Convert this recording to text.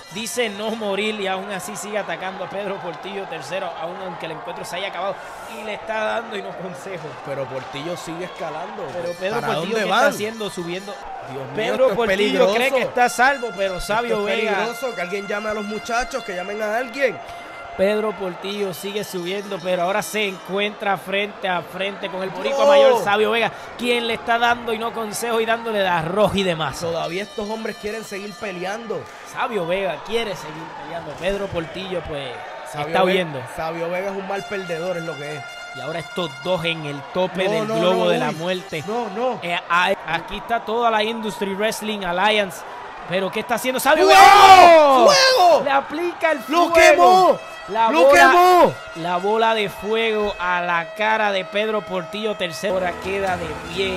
dice no morir y aún así sigue atacando a Pedro Portillo tercero, aunque el encuentro se haya acabado y le está dando y no consejo. Pero Portillo sigue escalando. Pero Pedro ¿Para Portillo, dónde ¿qué van? está haciendo? Subiendo. Dios mío, Pedro esto es Portillo peligroso. cree que está a salvo, pero Sabio Esto es Vega. peligroso, que alguien llame a los muchachos, que llamen a alguien. Pedro Portillo sigue subiendo, pero ahora se encuentra frente a frente con el boricua ¡Oh! mayor Sabio Vega, quien le está dando y no consejo y dándole de arroz y demás. Todavía estos hombres quieren seguir peleando. Sabio Vega quiere seguir peleando. Pedro Portillo, pues, Sabio está Vega- huyendo. Sabio Vega es un mal perdedor, es lo que es. Y ahora estos dos en el tope No, del no, globo no, de la uy. muerte. No. Aquí está toda la Industry Wrestling Alliance. Pero ¿qué está haciendo Sabio ¡Fuego! Vega? ¡Fuego! Le aplica el fuego. ¡Lo quemó! La ¡Lo bola, quemó! la bola de fuego a la cara de Pedro Portillo tercero. Ahora queda de pie